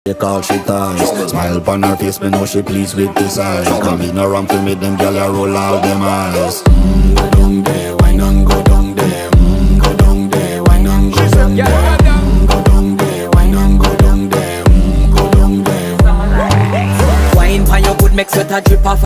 She call she ties. Smile upon her face, me know she pleased with this eyes. Come in around to make them gyal a roll out them eyes. Go down there, wine and go down there. Go down there, wine and go down there. Go down there, wine and go down there. Go down there. Wine pon your good, make sweat a drip off.